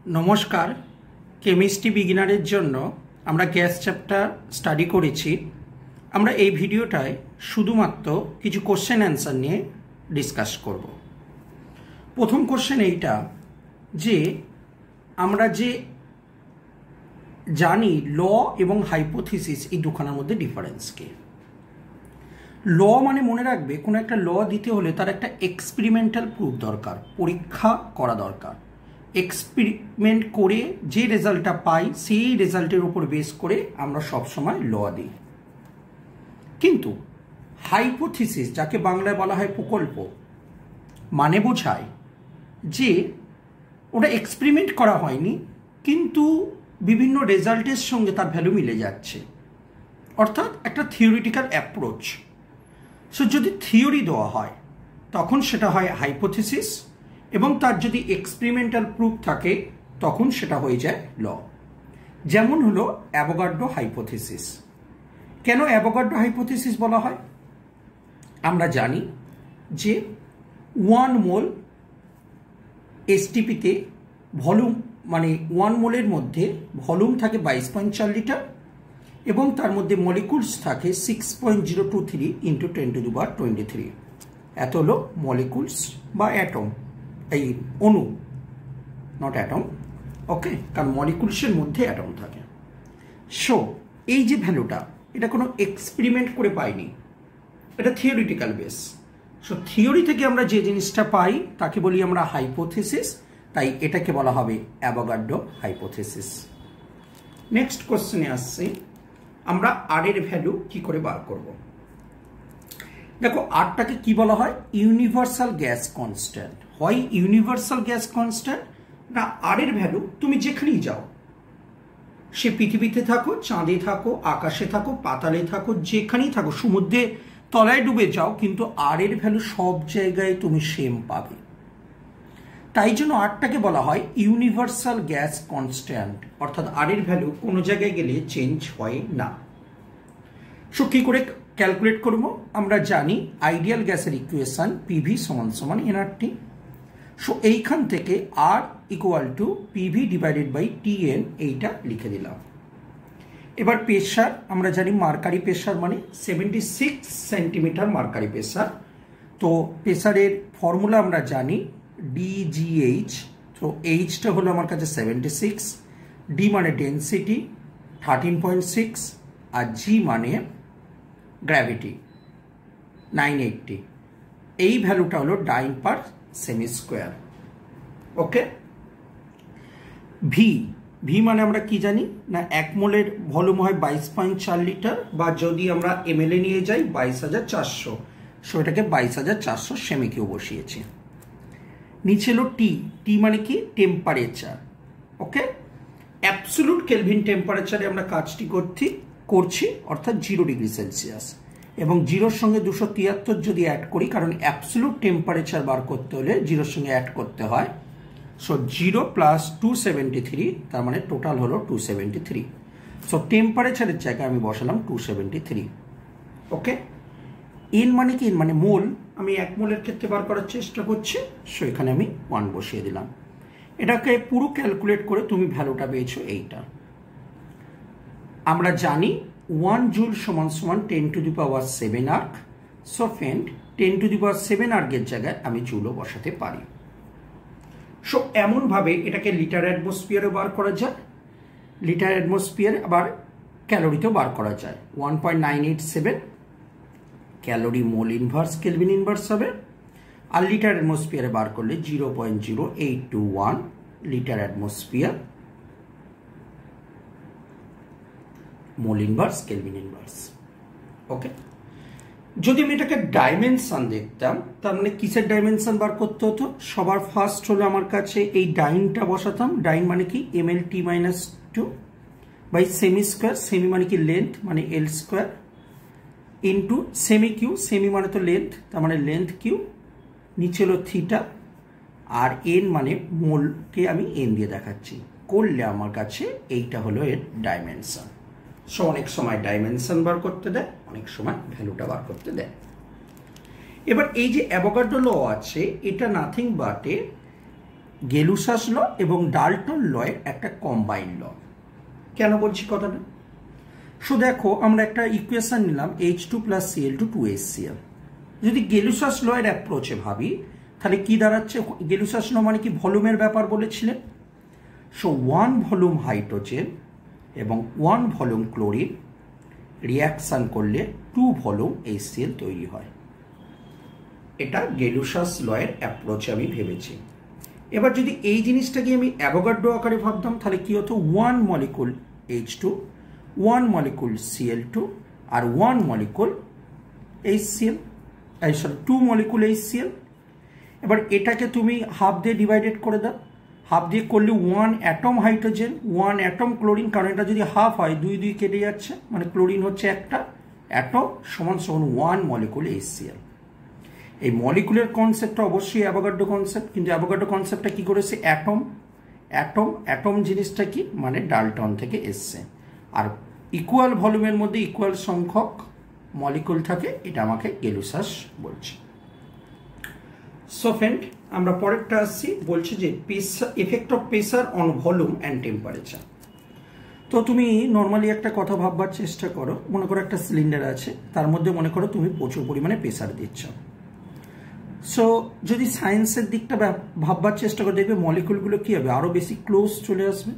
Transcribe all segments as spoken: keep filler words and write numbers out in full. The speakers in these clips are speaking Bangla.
নমস্কার, কেমিস্ট্রি বিগিনারের জন্য আমরা গ্যাস চ্যাপ্টার স্টাডি করেছি। আমরা এই ভিডিওটায় শুধুমাত্র কিছু কোশ্চেন অ্যান্সার নিয়ে ডিসকাস করব। প্রথম কোশ্চেন এইটা যে আমরা যে জানি ল এবং হাইপোথিসিস এই দুখানার মধ্যে ডিফারেন্স কি। ল মানে মনে রাখবে কোনো একটা ল দিতে হলে তার একটা এক্সপেরিমেন্টাল প্রুফ দরকার, পরীক্ষা করা দরকার। এক্সপেরিমেন্ট করে যে রেজাল্টটা পাই সেই রেজাল্টের উপর বেস করে আমরা সবসময় ল দিই। কিন্তু হাইপোথিসিস, যাকে বাংলায় বলা হয় প্রকল্প, মানে বোঝায় যে ওটা এক্সপেরিমেন্ট করা হয়নি কিন্তু বিভিন্ন রেজাল্টের সঙ্গে তার ভ্যালু মিলে যাচ্ছে, অর্থাৎ একটা থিওরিটিক্যাল অ্যাপ্রোচ। সো যদি থিওরি দেওয়া হয় তখন সেটা হয় হাইপোথিসিস, এবং তার যদি এক্সপেরিমেন্টাল প্রুফ থাকে তখন সেটা হয়ে যায় ল। যেমন হলো অ্যাভোগাড্রো হাইপোথিসিস। কেন অ্যাভোগাড্রো হাইপোথিসিস বলা হয়? আমরা জানি যে ওয়ান মোল এসটিপিতে ভলিউম, মানে ওয়ান মোলের মধ্যে ভলিউম থাকে বাইশ পয়েন্ট চার লিটার এবং তার মধ্যে মলিকুলস থাকে six point zero two three into ten to the power twenty three. এত হলো মলিকুলস বা অ্যাটম, এই অণু, নট অ্যাটম, ওকে, কারণ মলিকুলসের মধ্যে অ্যাটম থাকে। সো এই যে ভ্যালুটা, এটা কোনো এক্সপেরিমেন্ট করে পাইনি, এটা থিওরিটিক্যাল বেস। সো থিওরি থেকে আমরা যে জিনিসটা পাই তাকে বলি আমরা হাইপোথিসিস, তাই এটাকে বলা হবে অ্যাভোগাড্রো হাইপোথিসিস। নেক্সট কোশ্চেনে আসছে আমরা আর এর ভ্যালু কি করে বার করব। দেখো, আরটাকে কি বলা হয়? Universal gas constant. হয় ইউনিভার্সাল গ্যাস কনস্ট্যান্ট, না আর এর ভ্যালু তুমি যেখানেই যাও, সে পৃথিবীতে থাকো, চাঁদে থাকো, আকাশে থাকো, পাতালে থাকো, যেখানেই থাকো, সমুদ্রে তলায় ডুবে যাও, কিন্তু আর এর ভ্যালু সব জায়গায় তুমি সেম পাবে। তাই জন্য আরটাকে বলা হয় ইউনিভার্সাল গ্যাস কনস্ট্যান্ট, অর্থাৎ আর এর ভ্যালু কোনো জায়গায় গেলে চেঞ্জ হয় না। সো কি করে ক্যালকুলেট করব? আমরা জানি আইডিয়াল গ্যাসের ইকুয়েশন পিভি সমান সমান এনআরটি। সো এইখান থেকে R equal to PV divided by TN, এইটা লিখে দিলাম। এবার প্রেসার, আমরা জানি মার্কারি প্রেসার মানে seventy six centimetre mercury pressure. তো প্রেসারের ফর্মুলা আমরা জানি ডিজিএইচ। তো এইচটা হলো আমার কাছে সেভেন্টি সিক্স, ডি মানে ডেন্সিটি থার্টিন পয়েন্ট সিক্স, আর জি মানে গ্র্যাভিটি নাইন এইটটি। এই ভ্যালুটা হলো dyne per cm square. Okay, V V মানে আমরা কি জানি না, এক মোলের ভলিউম হয় বাইশ পয়েন্ট চার লিটার, বা যদি আমরা এম এল এ নিয়ে যাই বাইশ হাজার চারশো। সো এটাকে বাইশ হাজার চারশো সেমি কিউ বসিয়েছি। নিচে হলো টি। টি মানে কি? টেম্পারেচার। ওকে, অ্যাবসোলুট কেলভিন টেম্পারেচারে আমরা কাজটি করছি করছি অর্থাৎ জিরো ডিগ্রি সেলসিয়াস, এবং জিরোর সঙ্গে দুশো তিয়াত্তর যদি অ্যাড করি, কারণ অ্যাবসোলুট টেম্পারেচার বার করতে হলে জিরোর সঙ্গে অ্যাড করতে হয়। So zero plus two seventy three, তার মানে টোটাল হলো টু সেভেন্টি থ্রি। সো টেম্পারেচারের জায়গায় আমি বসালাম two seventy three. Okay, N মানে কি? মানে মোল। আমি এক মোলের ক্ষেত্রে বার করার চেষ্টা করছি, সো এখানে আমি ওয়ান বসিয়ে দিলাম। এটাকে পুরো ক্যালকুলেট করে তুমি ভ্যালুটা পেয়েছো এইটা। আমরা জানি ওয়ান জুল সমান সমান ten to the power seven erg. So friend, ten to the power seven আর্কের জায়গায় আমি জুলও বসাতে পারি। সো এমনভাবে এটাকে লিটার অ্যাটমসফিয়ারে বার করা যায়, লিটার অ্যাটমসফিয়ার আবার ক্যালোরিতেও বার করা যায়। One point nine eight seven calorie mole inverse kelvin inverse হবে, আর লিটার অ্যাটমসফিয়ারে বার করলে zero point zero eight two one litre atmosphere mole inverse kelvin inverse. Okay, যদি আমি এটাকে ডাইমেনশন দেখতাম, তার মানে কিসের ডাইমেনশন বার করতে হতো? সবার ফার্স্ট হলো আমার কাছে এই ডাইনটা বসাতাম। ডাইন মানে কি? M L T minus two by cm square. Cm মানে কি? লেন্থ, মানে L square, into cm cube. Cm মানে তো লেন্থ, তার মানে লেন্থ কিউ। নিচে হলো থিটা, আর এন মানে মোলকে আমি এন দিয়ে দেখাচ্ছি। করলে আমার কাছে এইটা হলো এর ডাইমেনশন। সো অনেক সময় ডাইমেনশন বার করতে দেয়, অনেক সময় ভ্যালুটা বার করতে দেয়। এবার এই যে অ্যাভোগাড্রো ল আছে, এটা নাথিং বাট এ গেলুসাস ল এবং ডাল্টন লয়ের একটা কম্বাইন্ড ল। কেন বলছি কথাটা? সো দেখো, আমরা একটা ইকুয়েশন নিলাম H two plus CL two two H CL. যদি গেলুসাস লয়ের অ্যাপ্রোচে ভাবি তাহলে কি দাঁড়াচ্ছে? গেলুসাস ল মানে কি ভলিউমের ব্যাপার বলেছিলেন। সো ওয়ান ভলিউম হাইড্রোজেন এবং ওয়ান ভলিউম ক্লোরিন রিয়াকশান করলে টু ভলিউম এইচসিএল তৈরি হয়। এটা গেলুসাস লয়ের অ্যাপ্রোচে আমি ভেবেছি। এবার যদি এই জিনিসটাকে আমি অ্যাভোগাড্রো আকারে ভাবতাম তাহলে কি হতো? One molecule H two, one molecule CL two আর ওয়ান মলিকুল এইচসিএল, এই সরি টু মলিকুল এইচসিএল। এবার এটাকে তুমি হাফ দিয়ে ডিভাইডেড করে দাও, হাফ দিয়ে করলে one atom hydrogen, one atom chlorine, কারণ এটা যদি হাফ হয় দুই দুই কেটে যাচ্ছে, মানে ক্লোরিন হচ্ছে একটা অ্যাটম, সমান সমান ওয়ান মলিকুল এইচসিএল। এই মলিকুলের কনসেপ্টটা অবশ্যই অ্যাভোগাড্রো কনসেপ্ট, কিন্তু অ্যাভোগাড্রো কনসেপ্টটা কি করেছে? অ্যাটম অ্যাটম অ্যাটম জিনিসটা কি মানে ডাল্টন থেকে এসছে, আর ইকুয়াল ভলিউমের মধ্যে ইকুয়াল সংখ্যক মলিকুল থাকে, এটা আমাকে গেলুসাস বলছে। সো ফ্রেন্ড, আমরা পরেরটা আসছি, বলছে যে pressure, effect of pressure on volume and temperature. তো তুমি নর্মালি একটা কথা ভাববার চেষ্টা করো, মনে করো একটা সিলিন্ডার আছে, তার মধ্যে মনে করো তুমি প্রচুর পরিমাণে প্রেসার দিচ্ছ। সো যদি সায়েন্সের দিকটা ভাববার চেষ্টা করে দেখবে মলিকুলগুলো কী হবে? আরও বেশি ক্লোজ চলে আসবে,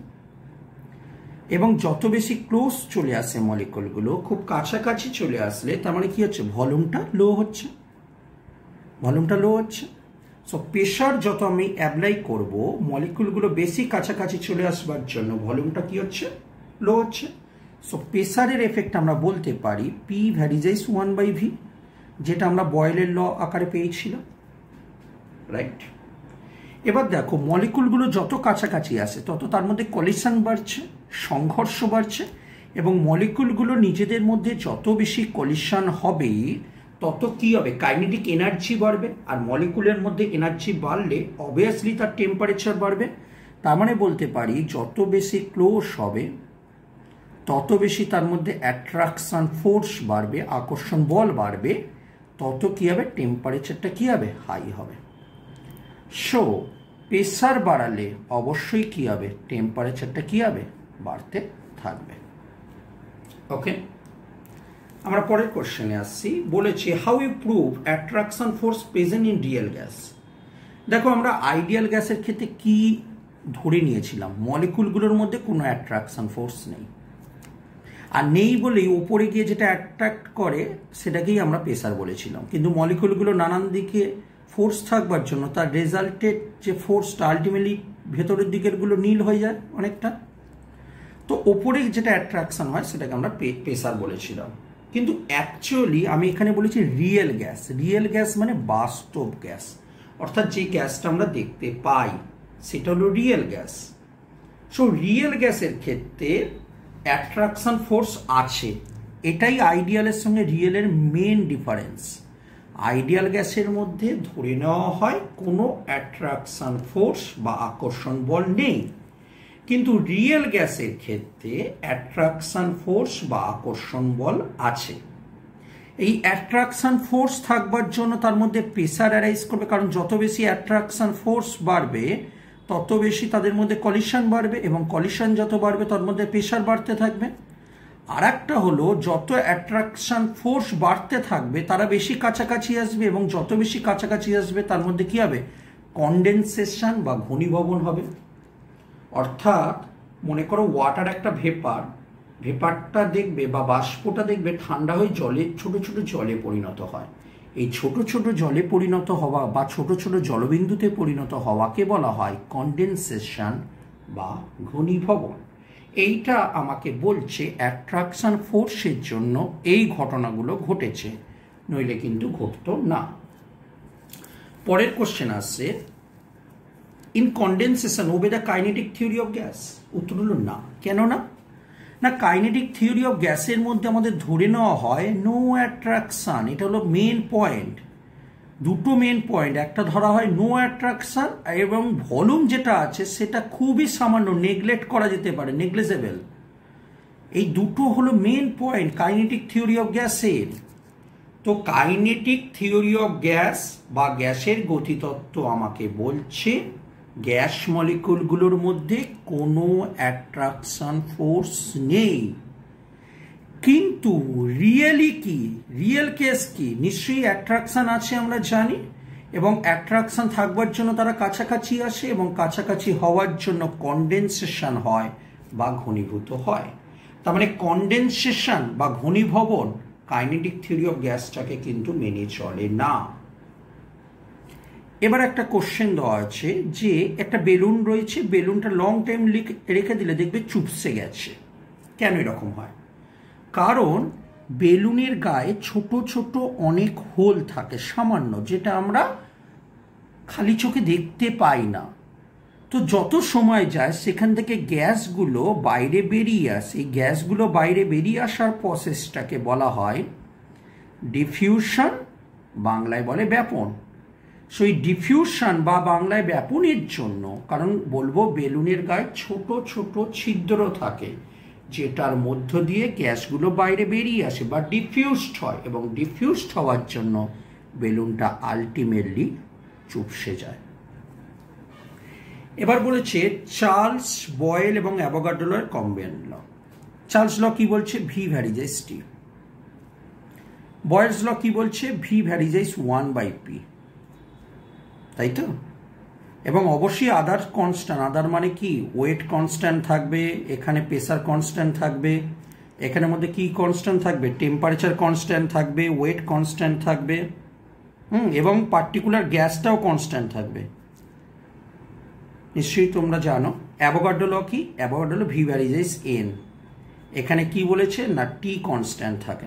এবং যত বেশি ক্লোজ চলে আসে মলিকুলগুলো, খুব কাছাকাছি চলে আসলে তার মানে কি হচ্ছে? ভলিউমটা লো হচ্ছে, ভলিউমটা লো হচ্ছে। সো প্রেশার যত আমি অ্যাপ্লাই করব, মলিকুলগুলো বেশি কাছাকাছি চলে আসবার জন্য ভলিউমটা কি হচ্ছে? লো হচ্ছে। সো প্রেসারের এফেক্ট আমরা বলতে পারি P varies one by V, যেটা আমরা বয়েলের ল আকারে পেয়েছিলাম, রাইট? এবার দেখো, মলিকুলগুলো যত কাছাকাছি আসে তত তার মধ্যে কলিশন বাড়ছে, সংঘর্ষ বাড়ছে, এবং মলিকুলগুলো নিজেদের মধ্যে যত বেশি কলিশন হবে তত কি হবে? কাইনেটিক এনার্জি বাড়বে, আর মলিকুলের মধ্যে এনার্জি বাড়লে অবভিয়াসলি তার টেম্পারেচার বাড়বে। তার মানে বলতে পারি যত বেশি ক্লোজ হবে তত বেশি তার মধ্যে অ্যাট্রাকশন ফোর্স বাড়বে, আকর্ষণ বল বাড়বে, তত কি হবে? টেম্পারেচারটা কি হবে? হাই হবে। সো প্রেসার বাড়ালে অবশ্যই কি হবে? টেম্পারেচারটা কি হবে? বাড়তে থাকবে। ওকে, আমরা পরের কোশ্চেনে আসছি, বলেছি how you prove attraction force present in real gas. দেখো, আমরা আইডিয়াল গ্যাসের ক্ষেত্রে কি ধরে নিয়েছিলাম? মলিকুলগুলোর মধ্যে কোনো অ্যাট্রাকশন ফোর্স নেই, আর নেই বলেই ওপরে গিয়ে যেটা অ্যাট্রাক্ট করে সেটাকেই আমরা প্রেসার বলেছিলাম। কিন্তু মলিকুলগুলো নানান দিকে ফোর্স থাকবার জন্য তার রেজাল্টেড যে ফোর্সটা আলটিমেটলি ভেতরের দিকেরগুলো নীল হয়ে যায় অনেকটা। তো ওপরে যেটা অ্যাট্রাকশন হয় সেটাকে আমরা প্রেসার বলেছিলাম, কিন্তু অ্যাকচুয়ালি আমি এখানে বলেছি রিয়েল গ্যাস। রিয়েল গ্যাস মানে বাস্তব গ্যাস, অর্থাৎ যে গ্যাসটা আমরা দেখতে পাই সেটা হলো রিয়েল গ্যাস। সো রিয়েল গ্যাসের ক্ষেত্রে অ্যাট্রাকশন ফোর্স আছে, এটাই আইডিয়ালের সঙ্গে রিয়েলের মেন ডিফারেন্স। আইডিয়াল গ্যাসের মধ্যে ধরে নেওয়া হয় কোনো অ্যাট্রাকশন ফোর্স বা আকর্ষণ বল নেই, কিন্তু রিয়েল গ্যাসের ক্ষেত্রে অ্যাট্রাকশন ফোর্স বা আকর্ষণ বল আছে। এই অ্যাট্রাকশন ফোর্স থাকবার জন্য তার মধ্যে প্রেসার অ্যারাইজ করবে, কারণ যত বেশি অ্যাট্রাকশন ফোর্স বাড়বে তত বেশি তাদের মধ্যে কলিশন বাড়বে, এবং কলিশন যত বাড়বে তার মধ্যে প্রেসার বাড়তে থাকবে। আর একটা হলো, যত অ্যাট্রাকশন ফোর্স বাড়তে থাকবে তারা বেশি কাছাকাছি আসবে, এবং যত বেশি কাছাকাছি আসবে তার মধ্যে কি হবে? কনডেনসেশন বা ঘনীভবন হবে। অর্থাৎ মনে করো ওয়াটার একটা ভেপার, ভেপারটা দেখবে বা বাষ্পটা দেখবে ঠান্ডা হয়ে জলে, ছোট ছোট জলে পরিণত হয়। এই ছোট ছোট জলে পরিণত হওয়া বা ছোট ছোট জলবিন্দুতে পরিণত হওয়াকে বলা হয় কনডেনসেশন বা ঘনীভবন। এইটা আমাকে বলছে অ্যাট্রাকশন ফোর্সের জন্য এই ঘটনাগুলো ঘটেছে, নইলে কিন্তু ঘটতো না। পরের কোশ্চেন আসছে, in condensation obey the kinetic theory of gas. উত্তর হলো না। কেন না? না, কাইনেটিক থিওরি অফ গ্যাসের মধ্যে আমাদের ধরে নেওয়া হয় নো অ্যাট্রাকশন। এটা হলো মেন পয়েন্ট, দুটো মেন পয়েন্ট। একটা ধরা হয় নো অ্যাট্রাকশন, এবং ভলিউম যেটা আছে সেটা খুবই সামান্য, নেগলেক্ট করা যেতে পারে, নেগলেজেবল। এই দুটো হলো main point kinetic theory of গ্যাসের। তো কাইনেটিক থিওরি অফ গ্যাস বা গ্যাসের গতিতত্ত্ব আমাকে বলছে গ্যাস মলিকুলগুলোর মধ্যে কোনো অ্যাট্রাকশন ফোর্স নেই। কিন্তু রিয়েলি কি, রিয়েল কেস কি? নিশ্চয়ই অ্যাট্রাকশন আছে, আমরা জানি, এবং অ্যাট্রাকশন থাকবার জন্য তারা কাছাকাছি আসে এবং কাছাকাছি হওয়ার জন্য কন্ডেনসেশন হয় বা ঘনীভূত হয়। তার মানে কন্ডেনসেশন বা ঘনীভবন কাইনেটিক থিওরি অফ গ্যাসটাকে কিন্তু মেনে চলে না। এবার একটা কোশ্চেন দেওয়া আছে যে একটা বেলুন রয়েছে, বেলুনটা লং টাইম রেখে দিলে দেখবে চুপসে গেছে। কেন এরকম হয়? কারণ বেলুনের গায়ে ছোট ছোট অনেক হোল থাকে, সামান্য, যেটা আমরা খালি চোখে দেখতে পাই না। তো যত সময় যায় সেখান থেকে গ্যাসগুলো বাইরে বেরিয়ে আসে। এই গ্যাসগুলো বাইরে বেরিয়ে আসার প্রসেসটাকে বলা হয় ডিফিউশন, বাংলায় বলে ব্যাপন। সো এই ডিফিউশন বা বাংলায় ব্যাপনের জন্য, কারণ বলবো বেলুনের গায়ে ছোট ছোট ছিদ্র থাকে যেটার মধ্য দিয়ে গ্যাসগুলো বাইরে বেরিয়ে আসে বা ডিফিউজড হয়, এবং ডিফিউজড হওয়ার জন্য বেলুনটা আলটিমেটলি চুপসে যায়। এবার বলেছে চার্লস বয়েল এবং অ্যাভোগাড্রোর কম্বাইন্ড ল। চার্লস ল কি বলছে? ভি ভ্যারিজাইস টি। বয়েলস ল কি বলছে? V varies one by P, তাই তো? এবং অবশ্যই আদার কনস্ট্যান্ট, আদার মানে কি? ওয়েট কনস্ট্যান্ট থাকবে, এখানে প্রেসার কনস্ট্যান্ট থাকবে, এখানের মধ্যে কি কনস্ট্যান্ট থাকবে? টেম্পারেচার কনস্ট্যান্ট থাকবে, ওয়েট কনস্ট্যান্ট থাকবে, হুম, এবং পার্টিকুলার গ্যাসটাও কনস্ট্যান্ট থাকবে। নিশ্চয়ই তোমরা জানো। অ্যাভোগাড্রো ল কি? Avogadro law V varies N. এখানে কি বলেছে না টি কনস্ট্যান্ট থাকে।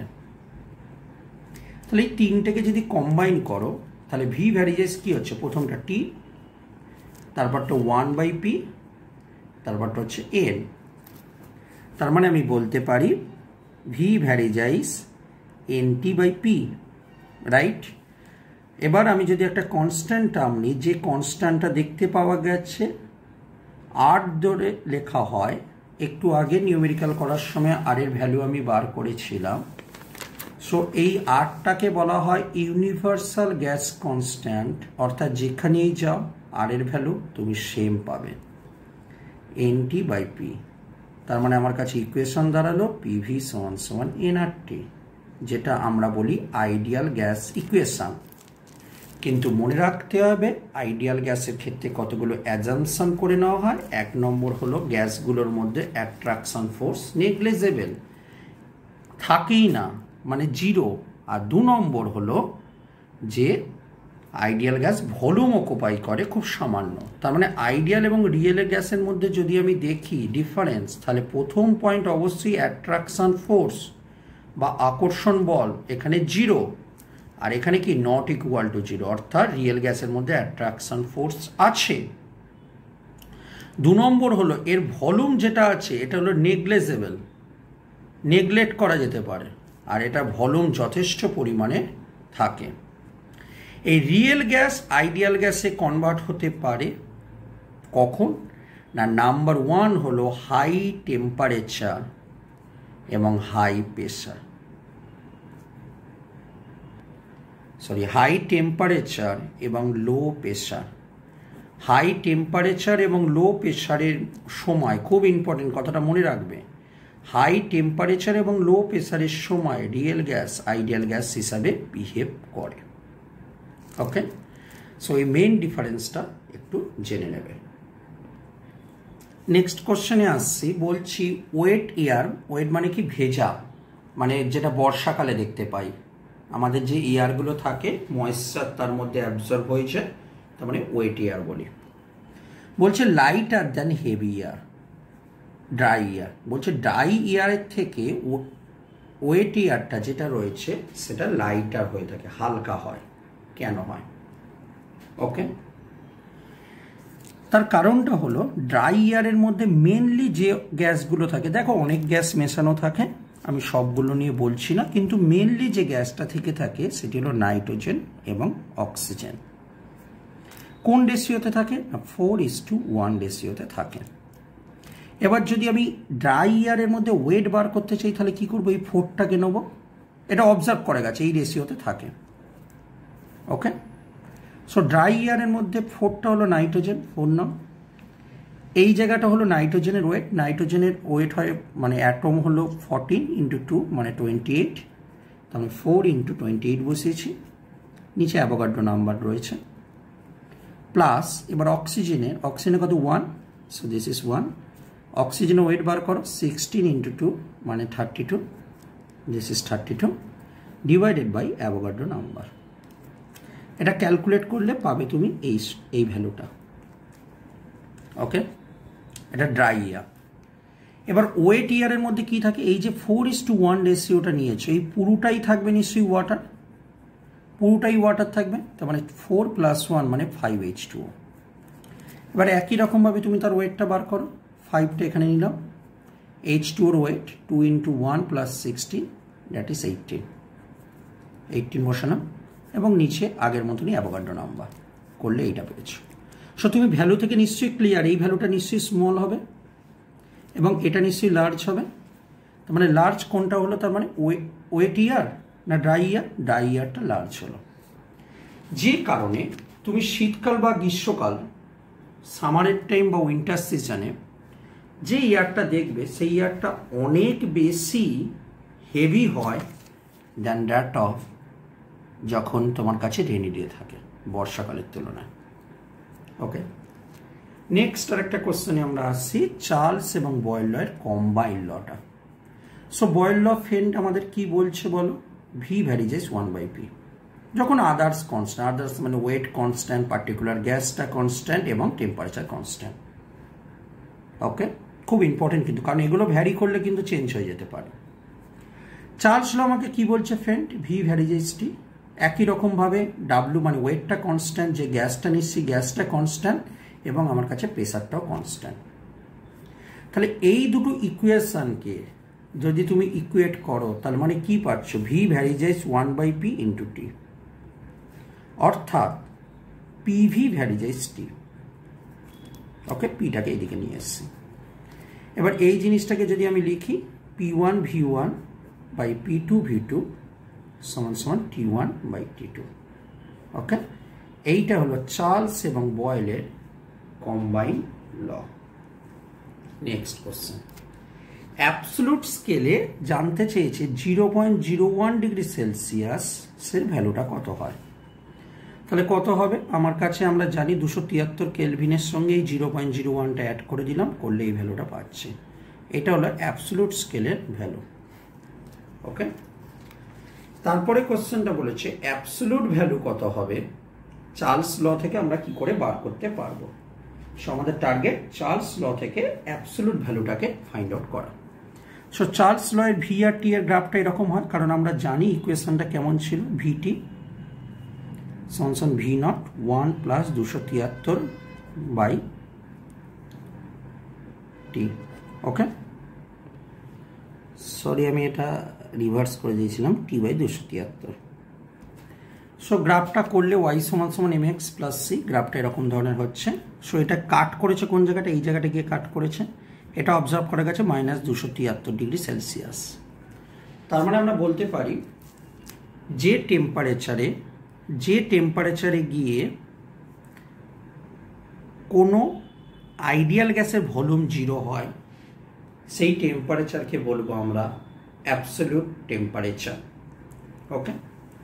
তাহলে এই তিনটাকে যদি কম্বাইন করো তাহলে ভি ভ্যারিজাইস কি হচ্ছে? প্রথমটা টি, তারপরটা ওয়ান বাই পি, তারপরটা হচ্ছে এন। তার মানে আমি বলতে পারি V varies N T by P, right? এবার আমি যদি একটা কনস্ট্যান্ট টার্ম নিই, যে কনস্ট্যান্টটা দেখতে পাওয়া গেছে আর ধরে লেখা হয়, একটু আগে নিউমেরিক্যাল করার সময় আর এর ভ্যালু আমি বার করেছিলাম। সো এই আরটাকে বলা হয় ইউনিভার্সাল গ্যাস কনস্ট্যান্ট, অর্থাৎ যেখানেই যাও আর এর ভ্যালু তুমি সেম পাবে, এন টি বাই পি। তার মানে আমার কাছে ইকুয়েশন দাঁড়ালো পিভি সমান সমান এন আর টি, যেটা আমরা বলি আইডিয়াল গ্যাস ইকুয়েশন। কিন্তু মনে রাখতে হবে আইডিয়াল গ্যাসের ক্ষেত্রে কতগুলো অ্যাজাম্পশন করে নেওয়া হয়। এক নম্বর হলো গ্যাসগুলোর মধ্যে অ্যাট্রাকশন ফোর্স নেগলিজেবল, থাকেই না, মানে জিরো। আর দু নম্বর হলো যে আইডিয়াল গ্যাস ভলিউম অকুপাই করে খুব সামান্য। তার মানে আইডিয়াল এবং রিয়েল গ্যাসের মধ্যে যদি আমি দেখি ডিফারেন্স, তাহলে প্রথম পয়েন্ট অবশ্যই অ্যাট্রাকশন ফোর্স বা আকর্ষণ বল এখানে জিরো, আর এখানে কি নট ইকুয়াল টু জিরো, অর্থাৎ রিয়েল গ্যাসের মধ্যে অ্যাট্রাকশন ফোর্স আছে। দু নম্বর হলো এর ভলিউম যেটা আছে এটা হলো নেগলেজেবল, নেগলেক্ট করা যেতে পারে, আর এটা ভলিউম যথেষ্ট পরিমাণে থাকে। এই রিয়েল গ্যাস আইডিয়াল গ্যাসে কনভার্ট হতে পারে কখন না, নাম্বার ওয়ান হলো হাই টেম্পারেচার এবং high pressure, sorry high temperature এবং লো প্রেসার। হাই টেম্পারেচার এবং লো প্রেসারের সময়, খুব ইম্পর্টেন্ট কথাটা মনে রাখবে, হাই টেম্পারেচার এবং লো প্রেসারের সময় রিয়েল গ্যাস আইডিয়াল গ্যাস হিসাবে বিহেভ করে। ওকে, সো এই মেইন ডিফারেন্সটা একটু জেনে নেবে। নেক্সট কোশ্চেনে আসছি, বলছি ওয়েট এয়ার, ওয়েট মানে কি ভেজা, মানে যেটা বর্ষাকালে দেখতে পাই, আমাদের যে এয়ারগুলো থাকে ময়েশ্চার তার মধ্যে অ্যাবজর্ব হয়ে যায়, তার মানে ওয়েট এয়ার বলি। বলছে lighter than heavy air, dry air. বলছে ড্রাই এয়ারের থেকে ওয়েট এয়ারটা যেটা রয়েছে সেটা লাইটার হয়ে থাকে, হালকা হয়। কেন হয়? ওকে, তার কারণটা হলো ড্রাই এয়ারের মধ্যে মেনলি যে গ্যাসগুলো থাকে, দেখো অনেক গ্যাস মেশানো থাকে, আমি সবগুলো নিয়ে বলছি না, কিন্তু মেনলি যে গ্যাসটা থেকে থাকে সেটি হলো নাইট্রোজেন এবং অক্সিজেন। কোন রেশিওতে থাকে? ফোর ইস টু ওয়ান রেশিওতে থাকে। এবার যদি আমি ড্রাই এয়ারের মধ্যে ওয়েট বার করতে চাই তাহলে কি করবো? এই ফোরটাকে নেবো, এটা অবজার্ভ করা গেছে এই রেশিওতে থাকে। ওকে, সো ড্রাই এয়ারের মধ্যে ফোরটা হলো নাইট্রোজেন, ফোর নাম। এই জায়গাটা হলো নাইট্রোজেনের ওয়েট, নাইট্রোজেনের ওয়েট হয় মানে অ্যাটম হলো ফোরটিন ইন্টু টু মানে টোয়েন্টি এইট, তাহলে ফোর ইন্টু টোয়েন্টি এইট বসিয়েছি, নিচে অ্যাভোগাড্রো নাম্বার রয়েছে, প্লাস এবার অক্সিজেনের, অক্সিজেনের কত one, so this is one. অক্সিজেনের ওয়েট বার করো, সিক্সটিন ইন্টু টু মানে thirty two, this is thirty two divided by Avogadro number. এটা ক্যালকুলেট করলে পাবে তুমি এই এই ভ্যালুটা। ওকে, এটা ড্রাই ইয়ার। এবার ওয়েট ইয়ারের মধ্যে কি থাকে, এই যে ফোর ইস টু ওয়ান রেশিওটা নিয়েছো, এই পুরোটাই থাকবে নিশ্চয়ই ওয়াটার, পুরোটাই ওয়াটার থাকবে, তার মানে ফোর প্লাস ওয়ান মানে ফাইভ এইচ টু। এবার একই রকমভাবে তুমি তার ওয়েটটা বার করো, ফাইভটা এখানে নিলাম, এইচ টু ওর weight two into one plus sixteen that is eighteen, eighteen বসালাম এবং নিচে আগের মতনই অ্যাভোগাড্রো নাম্বার করলে এইটা পেয়েছো। সো তুমি ভ্যালু থেকে নিশ্চয়ই ক্লিয়ার, এই ভ্যালুটা নিশ্চয়ই স্মল হবে এবং এটা নিশ্চয়ই লার্জ হবে। তার মানে লার্জ কোনটা হলো, তার মানে ওয়েট ইয়ার না ড্রাই ইয়ার, ড্রাই ইয়ারটা লার্জ হলো। যে কারণে তুমি শীতকাল বা গ্রীষ্মকাল, সামারের টাইম বা উইন্টার সিজনে যে ইয়ারটা দেখবে সেই ইয়ারটা অনেক বেশি হেভি হয় দ্যান দ্যাট অফ যখন তোমার কাছে রেনি ডে থাকে বর্ষাকালের তুলনায়। ওকে, নেক্সট আর একটা কোশ্চেনে আমরা আসছি, চার্লস এবং বয়েল ল এর কম্বাইন লটা। সো বয়েল ল ফ্রেন্ড আমাদের কি বলছে বলো, V varies one by P, যখন আদার্স কনস্ট্যান্ট, আদার্স মানে ওয়েট কনস্ট্যান্ট, পার্টিকুলার গ্যাসটা কনস্ট্যান্ট এবং টেম্পারেচার কনস্ট্যান্ট। ওকে, খুব ইম্পর্টেন্ট কিন্তু, কারণ এগুলো ভ্যারি করলে কিন্তু চেঞ্জ হয়ে যেতে পারে। চার্লস ল আমাকে কি বলছে ফ্রেন্ড, ভি ভ্যারিজেস টি, একই রকমভাবে ডাব্লু মানে ওয়েটটা কনস্ট্যান্ট, যে গ্যাসটা নিচ্ছি গ্যাসটা কনস্ট্যান্ট এবং আমার কাছে প্রেসারটাও কনস্ট্যান্ট। তাহলে এই দুটো ইকুয়েশনকে যদি তুমি ইকুয়েট করো তাহলে মানে কি পাচ্ছ, V varies one by P into T, অর্থাৎ পিভি ভ্যারিজেস টি। ওকে, পিটাকে এইদিকে নিয়ে এসছি। এবার এই জিনিসটাকে যদি আমি লিখি, P one V one by P two V two সমান সমান T one by T two. Okay, এইটা হলো চার্লস এবং বয়েলের combine law. Next question, absolute স্কেলে জানতে চেয়েছে zero point zero one degree সেলসিয়াসের ভ্যালুটা কত হয়। তাহলে কত হবে, আমার কাছে আমরা জানি দুশো তিয়াত্তর কেলভিনের সঙ্গে এই জিরো পয়েন্ট জিরো ওয়ানটা অ্যাড করে দিলাম, করলে এই ভ্যালুটা পাচ্ছি। এটা হলো অ্যাবসলুট স্কেলের ভ্যালু। ওকে, তারপরে কোশ্চেনটা বলেছে অ্যাবসলুট ভ্যালু কত হবে, চার্লস ল থেকে আমরা কি করে বার করতে পারবো। সো আমাদের টার্গেট চার্লস ল থেকে অ্যাবসলুট ভ্যালুটাকে ফাইন্ড আউট করা। সো চার্লস ল এর ভি আর টি এর গ্রাফটা এরকম হয়, কারণ আমরা জানি ইকুয়েশনটা কেমন ছিল, ভিটি সমান ভি নট ওয়ান প্লাস দুশো তিয়াত্তর বাই টি। ওকে, সরি আমি এটা রিভার্স করে দিয়েছিলাম, টি বাই দুশো তিয়াত্তর। সো গ্রাফটা করলে ওয়াই সমান সমান এম এক্স প্লাস সি, গ্রাফটা এরকম ধরনের হচ্ছে। সো এটা কাট করেছে কোন জায়গাটা, এই জায়গাটা গিয়ে কাট করেছে, এটা অবজার্ভ করা গেছে মাইনাস দুশো তিয়াত্তর ডিগ্রি সেলসিয়াস। তার মানে আমরা বলতে পারি যে টেম্পারেচারে যে টেম্পারেচারে গিয়ে কোনো আইডিয়াল গ্যাসের ভলিউম জিরো হয় সেই টেম্পারেচারকে বলবো আমরা অ্যাবসলিউট টেম্পারেচার। ওকে,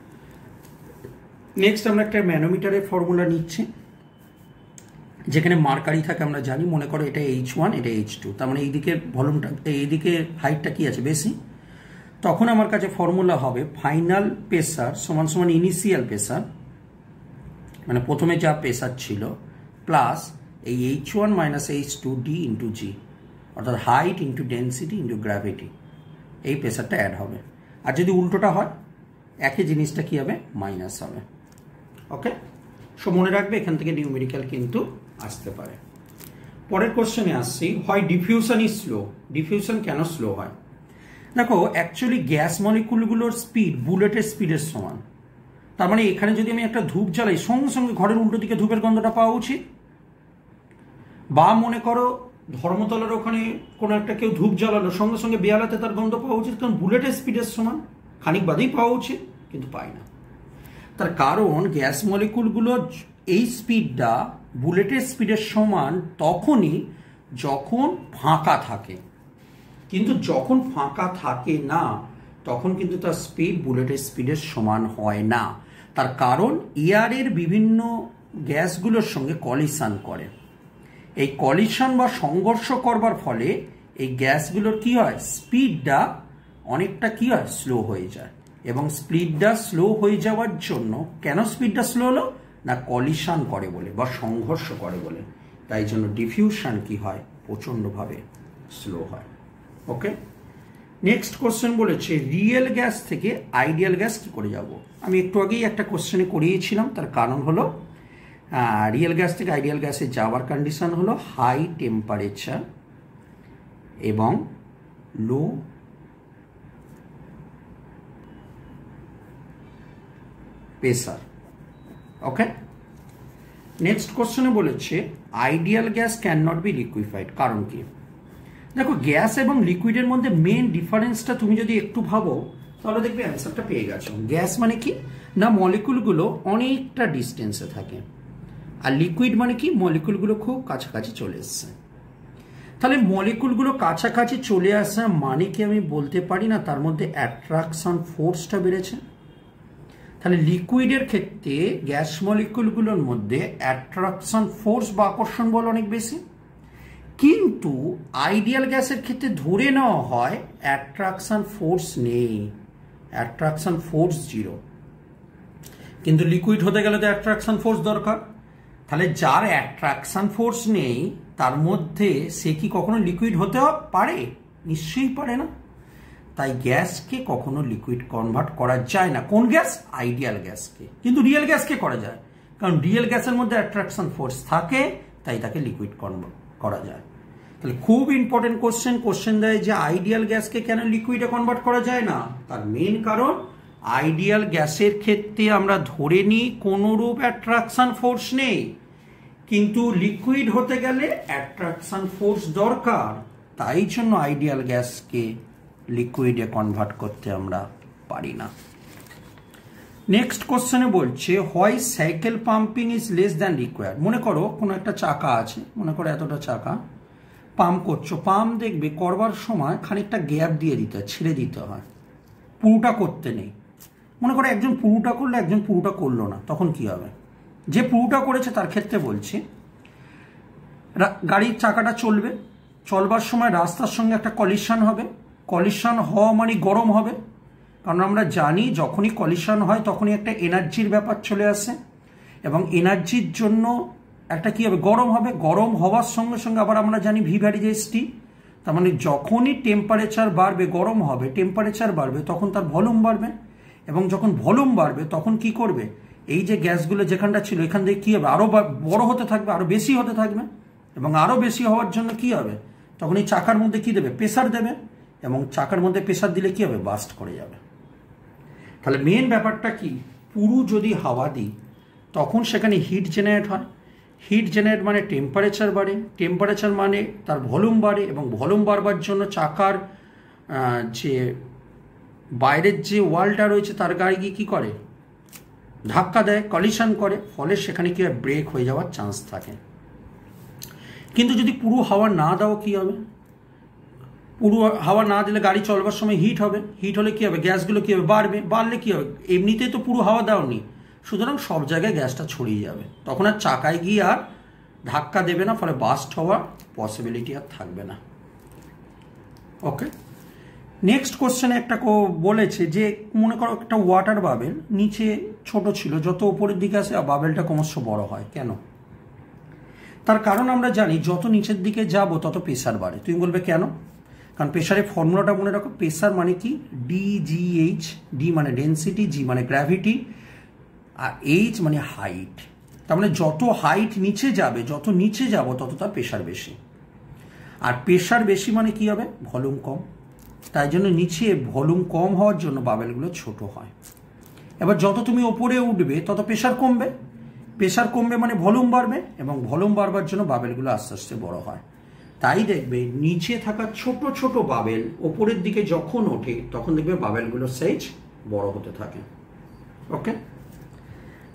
নেক্সট আমরা একটা ম্যানোমিটারের ফর্মুলা নিচ্ছি, যেখানে মার্কারি থাকে আমরা জানি, মনে করো এটা এইচ ওয়ান এটা এইচ টু, তার মানে এইদিকে ভলিউমটা এইদিকে হাইটটা কি আছে বেশি, তখন আমার কাছে ফর্মুলা হবে ফাইনাল প্রেসার সমান সমান ইনিশিয়াল প্রেসার, মানে প্রথমে যা প্রেসার ছিল প্লাস এই H one minus H two D into G, অর্থাৎ height into density into gravity, এই প্রেসারটা অ্যাড হবে। আর যদি উল্টোটা হয় একই জিনিসটা কি হবে, মাইনাস হবে। ওকে, সো মনে রাখবে এখান থেকে নিউমেরিক্যাল কিন্তু আসতে পারে। পরের কোশ্চেনে আসছি, হয় ডিফিউশন ইজ স্লো, ডিফিউশন কেন স্লো হয়। দেখো অ্যাকচুয়ালি গ্যাস মলিকুলগুলোর স্পিড বুলেটের স্পিডের সমান, তার মানে এখানে যদি আমি একটা ধূপ জ্বালাই সঙ্গে সঙ্গে ঘরের উল্টো দিকে ধূপের গন্ধটা পাওয়া উচিত, বা মনে করো ধর্মতলার ওখানে কোনো একটা কেউ ধূপ জ্বালালো সঙ্গে সঙ্গে বেয়ালাতে তার গন্ধ পাওয়া উচিত, কারণ বুলেটের স্পিডের সমান, খানিক বাদেই পাওয়া উচিত কিন্তু পাই না। তার কারণ গ্যাস মলিকুলগুলো এই স্পিডটা বুলেটের স্পিডের সমান তখনই যখন ফাঁকা থাকে, কিন্তু যখন ফাঁকা থাকে না তখন কিন্তু তার স্পিড বুলেটের স্পিডের সমান হয় না। তার কারণ এয়ারের বিভিন্ন গ্যাসগুলোর সঙ্গে কলিশন করে। এই কলিশন বা সংঘর্ষ করবার ফলে এই গ্যাসগুলোর কি হয়, স্পিডটা অনেকটা কি হয়, স্লো হয়ে যায়। এবং স্পিডটা স্লো হয়ে যাওয়ার জন্য, কেন স্পিডটা স্লো হলো না, কলিশন করে বলে বা সংঘর্ষ করে বলে, তাই জন্য ডিফিউশন কি হয়, প্রচণ্ডভাবে স্লো হয়। ওকে, নেক্সট কোশ্চেন বলেছে রিয়েল গ্যাস থেকে আইডিয়াল গ্যাস কি করে যাব। আমি একটু আগেই একটা কোশ্চেনে করিয়েছিলাম, তার কারণ হলো রিয়েল গ্যাস থেকে আইডিয়াল গ্যাসে যাওয়ার কন্ডিশন হলো হাই টেম্পারেচার এবং লো প্রেসার। ওকে, নেক্সট কোশ্চেনে বলেছে ideal gas can not be liquefied, কারণ কি। দেখো, গ্যাস এবং লিকুইডের মধ্যে মেন ডিফারেন্সটা তুমি যদি একটু ভাবো তাহলে দেখবে অ্যান্সারটা পেয়ে গেছো। গ্যাস মানে কি না, মলিকুলগুলো অনেকটা ডিস্টেন্সে থাকে, আর লিকুইড মানে কি, মলিকুলগুলো খুব কাছাকাছি চলে এসছে। তাহলে মলিকুলগুলো কাছাকাছি চলে আসা মানে কি আমি বলতে পারি না তার মধ্যে অ্যাট্রাকশন ফোর্সটা বেড়েছে। তাহলে লিকুইডের ক্ষেত্রে গ্যাস মলিকুলগুলোর মধ্যে অ্যাট্রাকশন ফোর্স বা আকর্ষণ বল অনেক বেশি, কিন্তু আইডিয়াল গ্যাসের ক্ষেত্রে ধরে নেওয়া হয় অ্যাট্রাকশন ফোর্স নেই, অ্যাট্রাকশন ফোর্স জিরো। কিন্তু লিকুইড হতে গেলে তো অ্যাট্রাকশন ফোর্স দরকার। তাহলে যার অ্যাট্রাকশন ফোর্স নেই তার মধ্যে সে কি কখনো লিকুইড হতে পারে? নিশ্চয়ই পারে না। তাই গ্যাসকে কখনো লিকুইড কনভার্ট করা যায় না। কোন গ্যাস? আইডিয়াল গ্যাসকে। কিন্তু রিয়েল গ্যাসকে করা যায়, কারণ রিয়েল গ্যাসের মধ্যে অ্যাট্রাকশন ফোর্স থাকে, তাই তাকে লিকুইড কনভার্ট করা যায়। তাহলে খুব ইম্পর্টেন্ট কোশ্চেন কোশ্চেন দেয় যে আইডিয়াল গ্যাসকে কেন লিকুইডে কনভার্ট করা যায় না। তার মেন কারণ আইডিয়াল গ্যাসের ক্ষেত্রে আমরা ধরে নিই কোনোরূপ অ্যাট্রাকশন ফোর্স নেই, কিন্তু লিকুইড হতে গেলে অ্যাট্রাকশন ফোর্স দরকার, তাই জন্য আইডিয়াল গ্যাসকে লিকুইডে কনভার্ট করতে আমরা পারি না। নেক্সট কোশ্চেনে বলছে why cycle pumping is less than required. মনে করো কোনো একটা চাকা আছে, মনে করো এতটা চাকা পাম্প করছো, পাম্প দেখবে করবার সময় খানিকটা গ্যাপ দিয়ে দিতে হয়, ছেড়ে দিতে হয়, পুরোটা করতে নেই। মনে করো একজন পুরোটা করলো, একজন পুরোটা করলো না, তখন কি হবে? যে পুরোটা করেছে তার ক্ষেত্রে বলছি গাড়ির চাকাটা চলবে, চলবার সময় রাস্তার সঙ্গে একটা কলিশন হবে, কলিশন হওয়া মানে গরম হবে, কারণ আমরা জানি যখনই কলিশন হয় তখনই একটা এনার্জির ব্যাপার চলে আসে, এবং এনার্জির জন্য একটা কি হবে, গরম হবে। গরম হওয়ার সঙ্গে সঙ্গে আবার আমরা জানি ভি ভ্যারিজেস টি, তার মানে যখনই টেম্পারেচার বাড়বে, গরম হবে, টেম্পারেচার বাড়বে, তখন তার ভলিউম বাড়বে, এবং যখন ভলিউম বাড়বে তখন কি করবে, এই যে গ্যাসগুলো যেখানটা ছিল এখান থেকে কি হবে, আরো বড় হতে থাকবে, আরো বেশি হতে থাকবে, এবং আরো বেশি হওয়ার জন্য কি হবে, তখন এই চাকার মধ্যে কি দেবে, প্রেসার দেবে, এবং চাকার মধ্যে প্রেসার দিলে কি হবে, বাস্ট করে যাবে। তাহলে মেন ব্যাপারটা কি, পুরো যদি হাওয়া দিই তখন সেখানে হিট জেনারেট হয়, হিট জেনারেট মানে টেম্পারেচার বাড়ে, টেম্পারেচার মানে তার ভলিউম বাড়ে, এবং ভলিউম বাড়বার জন্য চাকার যে বাইরের যে ওয়ালটা রয়েছে তার গায়ে গিয়ে কী করে, ধাক্কা দেয়, কলিশন করে, ফলে সেখানে কি হয়, ব্রেক হয়ে যাওয়ার চান্স থাকে। কিন্তু যদি পুরো হাওয়া না দাও কি হবে, পুরো হাওয়া না দিলে গাড়ি চলবার সময় হিট হবে, হিট হলে কি হবে, গ্যাসগুলো কি হবে, বাড়বে, বাড়লে কি হবে, এমনিতেই তো পুরো হাওয়া দাওনি, সুতরাং সব জায়গায় গ্যাসটা ছড়িয়ে যাবে, তখন আর চাকায় গিয়ে আর ধাক্কা দেবে না, ফলে বাস্ট হওয়ার পসিবিলিটি আর থাকবে না। ওকে, নেক্সট কোশ্চেনে একটা বলেছে যে মনে করো একটা ওয়াটার বাবেল নিচে ছোট ছিল, যত উপরের দিকে আসে বাবেলটা ক্রমশ বড় হয়, কেন? তার কারণ আমরা জানি যত নিচের দিকে যাব তত প্রেসার বাড়ে। তুমি বলবে কেন? কারণ প্রেসারের ফর্মুলাটা মনে রাখো, প্রেসার মানে কি, ডি জি এইচ, ডি মানে ডেন্সিটি, জি মানে গ্র্যাভিটি, আর এইচ মানে হাইট। তার মানে যত হাইট নিচে যাবে, যত নিচে যাব তত তার প্রেসার বেশি, আর প্রেসার বেশি মানে কি হবে, ভলিউম কম, তাই জন্য নিচে ভলিউম কম হওয়ার জন্য বাবেলগুলো ছোট হয়। এবার যত তুমি ওপরে উঠবে তত প্রেসার কমবে, প্রেসার কমবে মানে ভলিউম বাড়বে, এবং ভলিউম বাড়বার জন্য বাবেলগুলো আস্তে আস্তে বড় হয়। তাই দেখবে নিচে থাকা ছোট ছোট বাবেল ওপরের দিকে যখন ওঠে তখন দেখবে বাবেলগুলোর সাইজ বড় হতে থাকে। ওকে,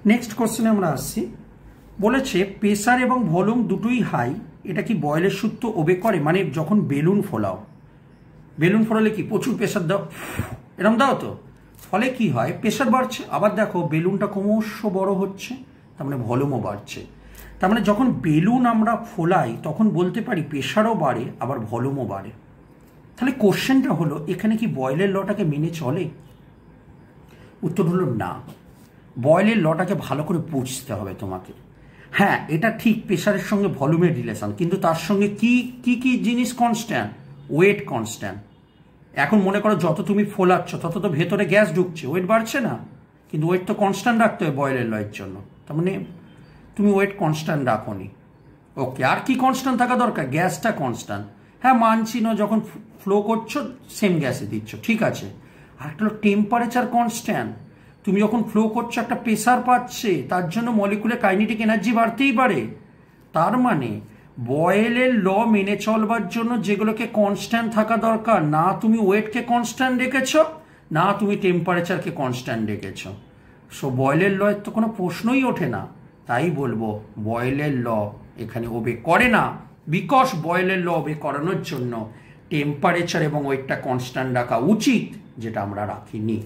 নেক্সট কোশ্চেনে আমরা আসছি, বলেছে প্রেসার এবং ভলিউম দুটোই হাই, এটা কি বয়েলের সূত্র ওবে করে? মানে যখন বেলুন ফোলাও, বেলুন ফোলালে কি প্রচুর প্রেসার দাও, এরকম দাও তো, ফলে কি হয় প্রেসার বাড়ছে, আবার দেখো বেলুনটা ক্রমশ বড় হচ্ছে, তার মানে ভলিউমও বাড়ছে। তার মানে যখন বেলুন আমরা ফোলাই তখন বলতে পারি প্রেসারও বাড়ে আবার ভলিউমও বাড়ে। তাহলে কোশ্চেনটা হলো এখানে কি বয়েলের লটাকে মেনে চলে? উত্তর হলো না, বয়েলের লটাকে ভালো করে বুঝতে হবে তোমাকে। হ্যাঁ এটা ঠিক প্রেসারের সঙ্গে ভলিউমের রিলেশন, কিন্তু তার সঙ্গে কি কি কি জিনিস কনস্ট্যান্ট? Wait constant. এখন মনে করো যত তুমি ফোলাচ্ছ তত তো ভেতরে গ্যাস ঢুকছে, ওয়েট বাড়ছে না, কিন্তু ওয়েট তো কনস্ট্যান্ট রাখতে হবে বয়েলের লয়ের জন্য, তার মানে তুমি ওয়েট কনস্ট্যান্ট রাখোনি। ওকে, আর কি কনস্ট্যান্ট থাকা দরকার? গ্যাসটা কনস্ট্যান্ট। হ্যাঁ মানছি না, যখন ফ্লো করছো সেম গ্যাসে দিচ্ছ, ঠিক আছে। আর একটা হলো টেম্পারেচার কনস্ট্যান্ট, তুমি যখন ফ্লো করছো একটা প্রেসার পাচ্ছে, তার জন্য মলিকুলে কাইনেটিক এনার্জি বাড়তেই পারে। তার মানে বয়েলের ল মেনে চলবার জন্য যেগুলোকে কনস্ট্যান্ট থাকা দরকার, না তুমি ওয়েটকে কনস্ট্যান্ট রেখেছ না তুমি টেম্পারেচারকে কনস্ট্যান্ট রেখেছ, সো বয়েলের লয়ের তো কোনো প্রশ্নই ওঠে না। তাই বলবো বয়েলের ল এখানে ওবে করে না, বিকজ বয়েলের ল ওবে করানোর জন্য টেম্পারেচার এবং ওয়েটটা কনস্ট্যান্ট রাখা উচিত, যেটা আমরা রাখিনি।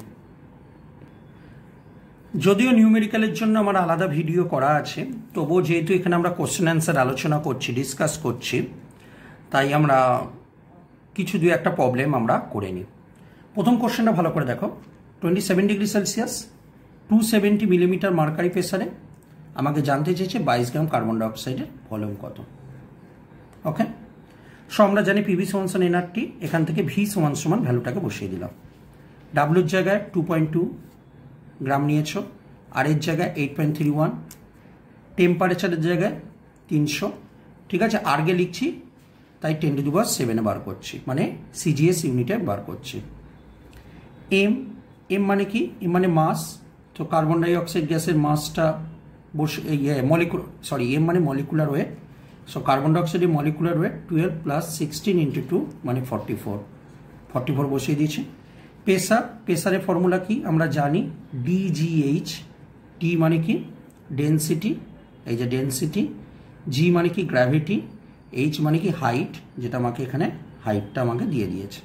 যদিও নিউমেরিক্যালের জন্য আমার আলাদা ভিডিও করা আছে, তবুও যেহেতু এখানে আমরা কোশ্চেন অ্যান্সার আলোচনা করছি, ডিসকাস করছি, তাই আমরা কিছু দু একটা প্রবলেম আমরা করে নিই। প্রথম কোশ্চেনটা ভালো করে দেখো, twenty seven degree Celsius to seventy millimetre mercury প্রেসারে আমাকে জানতে চেয়েছে বাইশ গ্রাম কার্বন ডাইঅক্সাইডের ভলিউম কত। ওকে, সো আমরা জানি পিভি সমান সমান এনআরটি, এখান থেকে ভি সমান সমান ভ্যালুটাকে বসিয়ে দিলাম। ডাব্লুর জায়গায় টু পয়েন্ট টু গ্রাম নিয়েছ, আর এর জায়গায় এইট পয়েন্ট থ্রি ওয়ান, টেম্পারেচারের জায়গায় তিনশো, ঠিক আছে। আরগে লিখছি তাই টেন টু দি পাওয়ার সেভেনে বার করছি, মানে সিজিএস ইউনিটে বার করছি। এম, এম মানে কি? এম মানে মাস, তো কার্বন ডাইঅক্সাইড গ্যাসের মাসটা বসে ইয়ে মলিকুলার, সরি এম মানে মলিকুলার ওয়েট, সো কার্বন ডাইঅক্সাইডের molecular weight twelve plus sixteen into two মানে ফর্টি ফোর, ফর্টি ফোর বসিয়ে দিয়েছি। প্রেসার, প্রেসারের ফর্মুলা কি আমরা জানি, ডিজিএইচ, টি মানে কি ডেন্সিটি, এই যে ডেন্সিটি, জি মানে কি গ্র্যাভিটি, এইচ মানে কি হাইট, যেটা আমাকে এখানে হাইটটা আমাকে দিয়ে দিয়েছে।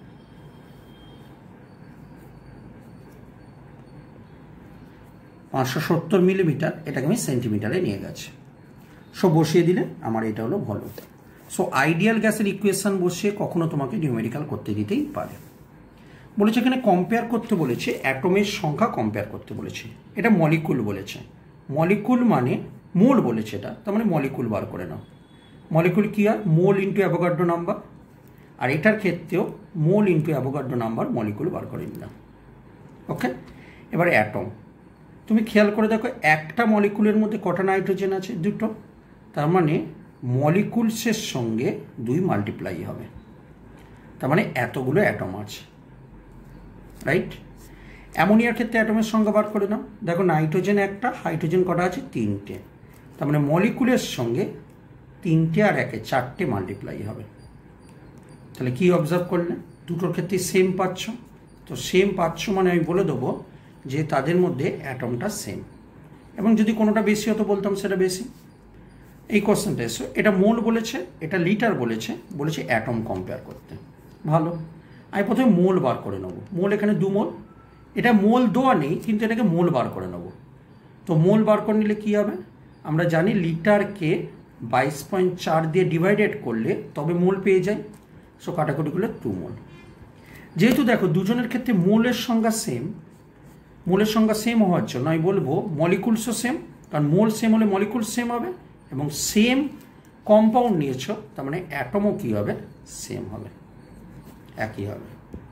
পাঁচশো সত্তর মিলিমিটার, এটাকে আমি সেন্টিমিটারে নিয়ে গেছি। সো বসিয়ে দিলে আমার এটা হলো ভলিউম। সো আইডিয়াল গ্যাসের ইকুয়েশন বসিয়ে কখনো তোমাকে নিউমেরিক্যাল করতে দিতেই পারে। বলেছে এখানে কম্পেয়ার করতে বলেছে, অ্যাটমের সংখ্যা কম্পেয়ার করতে বলেছে, এটা মলিকুল বলেছে, মলিকুল মানে মোল বলেছে, এটা তার মানে মলিকুল বার করে নাও। মলিকুল কি আর মোল ইন্টু অ্যাভোগাড্রো নাম্বার, আর এটার ক্ষেত্রেও mole into Avogadro number molecule বার করে নিলাম। ওকে, এবারে অ্যাটম, তুমি খেয়াল করে দেখো একটা মলিকুলের মধ্যে কটা নাইট্রোজেন আছে? দুটো, তার মানে মলিকুলসের সঙ্গে দুই মাল্টিপ্লাই হবে, তার মানে এতগুলো অ্যাটম আছে, রাইট। অ্যামোনিয়ার ক্ষেত্রে অ্যাটমের সংখ্যা বার করে নাও, দেখো নাইট্রোজেন একটা, হাইড্রোজেন কটা আছে? তিনটে, তার মানে মলিকুলের সঙ্গে তিনটে আর একে চারটে মাল্টিপ্লাই হবে। তাহলে কি অবজার্ভ করলে? দুটোর ক্ষেত্রে সেম পাচ্ছ, তো সেম পাচ্ছ মানে আমি বলে দেবো যে তাদের মধ্যে অ্যাটমটা সেম, এবং যদি কোনোটা বেশি হতো বলতাম সেটা বেশি। এই কোশ্চেনটা এসো, এটা মোল বলেছে, এটা লিটার বলেছে, বলেছে অ্যাটম কম্পেয়ার করতে। ভালো, আমি প্রথমে মোল বার করে নেবো। মোল এখানে দু মোল, এটা মোল দেওয়া নেই কিন্তু এটাকে মোল বার করে নেবো। তো মোল বার করে নিলে কী হবে? আমরা জানি লিটারকে বাইশ পয়েন্ট চার দিয়ে ডিভাইডেড করলে তবে মোল পেয়ে যাই, সো কাটাকুটি করলে টু মোল। যেহেতু দেখো দুজনের ক্ষেত্রে মোলের সংখ্যা সেম, মোলের সংখ্যা সেম হওয়ার জন্য আমি বলবো মলিকুলসও সেম, কারণ মোল সেম হলে মলিকুল সেম হবে, এবং সেম কম্পাউন্ড নিয়েছ তার মানে অ্যাটমও কী হবে? সেম হবে, একই হবে।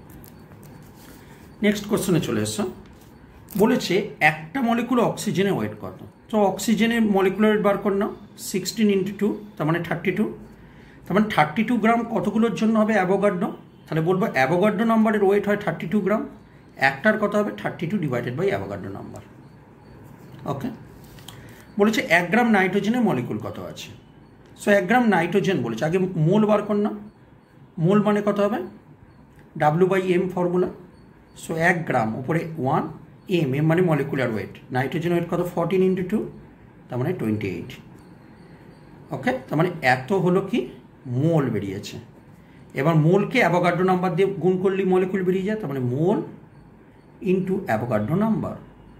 নেক্সট কোশ্চেনে চলে এসো, বলেছে একটা মলিকুল অক্সিজেনের ওয়েট কত? তো অক্সিজেনের মলিকুলার ওয়েট বার কর নাও, সিক্সটিন ইন্টু টু তার মানে থার্টি টু, তার মানে থার্টি টু গ্রাম কতগুলোর জন্য হবে অ্যাভোগাড্রো? তাহলে বলবো অ্যাভোগাড্রো নাম্বারের ওয়েট হয় থার্টি টু গ্রাম, একটার কত হবে? Thirty two divided by Avogadro number. Okay, বলেছে এক গ্রাম নাইট্রোজেনের মলিকুল কত আছে? সো এক গ্রাম নাইট্রোজেন বলেছে, আগে মোল বার কর না, মোল মানে কত হবে? W by M formula, so এক গ্রাম উপরে ওয়ান, এম এম মানে মলিকুলার ওয়েট, নাইট্রোজেন ওয়েট কত ফোরটিন ইন্টু টু, তার মানে টোয়েন্টি এইট। ওকে, তার মানে এত হলো কি মোল বেরিয়েছে। এবার মোলকে অ্যাভোগাড্রো নাম্বার দিয়ে গুণ করলেই মলিকুল বেরিয়ে যায়, তার মানে মোল ইন্টু অ্যাভোগাড্রো নাম্বার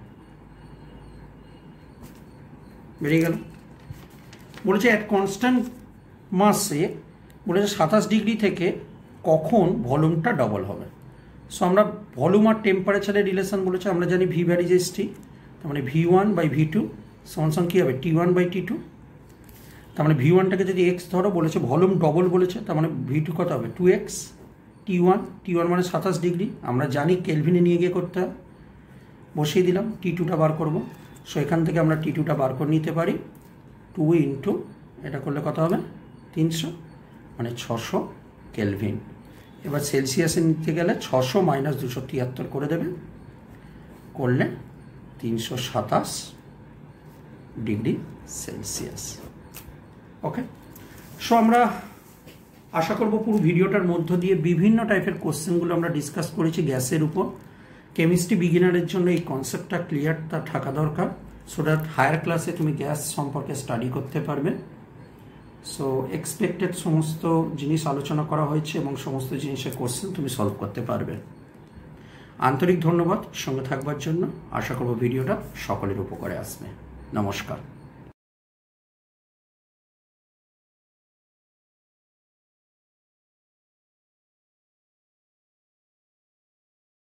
বেরিয়ে গেল। বলেছে অ্যাট কনস্ট্যান্ট মাসে বলেছে সাতাশ ডিগ্রি থেকে কখন ভলিউমটা ডবল হবে। সো আমরা ভলিউম আর টেম্পারেচারের রিলেশন বলেছে, আমরা জানি ভি ভ্যারিজ এস টি, তার মানে V one by V two সমান সমান কী হবে T one by T two. তার মানে ভি ওয়ানটাকে যদি এক্স ধরো, বলেছে ভলিউম ডবল বলেছে, তার মানে ভি টু কত হবে two X, T one T one মানে সাতাশ ডিগ্রি, আমরা জানি কেলভিনে নিয়ে গিয়ে করতে হয়, বসিয়ে দিলাম টি টুটা বার করব। সো এখান থেকে আমরা টি টুটা বার করে নিতে পারি, টু ইন্টু এটা করলে কত হবে তিনশো, মানে ছশো কেলভিন। এবার সেলসিয়াসে নিতে গেলে ছশো মাইনাস দুশো তিয়াত্তর করে দেবে, করলে তিনশো সাতাশ ডিগ্রি সেলসিয়াস। ওকে, সো আমরা আশা করব পুরো ভিডিওটার মধ্য দিয়ে বিভিন্ন টাইপের কোশ্চেনগুলো আমরা ডিসকাস করেছি গ্যাসের উপর। কেমিস্ট্রি বিগিনারের জন্য এই কনসেপ্টটা ক্লিয়ারটা থাকা দরকার, সো দ্যাট হায়ার ক্লাসে তুমি গ্যাস সম্পর্কে স্টাডি করতে পারবে। সো এক্সপেক্টেড সমস্ত জিনিস আলোচনা করা হয়েছে এবং সমস্ত জিনিসের কোশ্চেন তুমি সলভ করতে পারবে। আন্তরিক ধন্যবাদ সঙ্গে থাকবার জন্য। আশা করব ভিডিওটা সকলের উপকারে আসবে। নমস্কার।